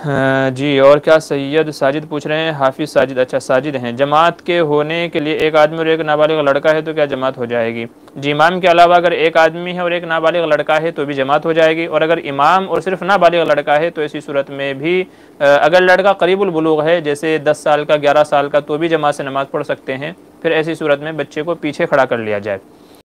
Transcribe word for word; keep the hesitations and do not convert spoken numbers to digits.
हाँ जी, और क्या सैयद साजिद पूछ रहे हैं, हाफिज़ साजिद, अच्छा साजिद हैं, जमात के होने के लिए एक आदमी और एक नाबालिग लड़का है तो क्या जमात हो जाएगी? जी, इमाम के अलावा अगर एक आदमी है और एक नाबालिग लड़का है तो भी जमात हो जाएगी, और अगर इमाम और सिर्फ नाबालिग लड़का है तो ऐसी सूरत में भी अगर लड़का करीबुल बुलूग है, जैसे दस साल का, ग्यारह साल का, तो भी जमात से नमाज़ पढ़ सकते हैं। फिर ऐसी सूरत में बच्चे को पीछे खड़ा कर लिया जाए।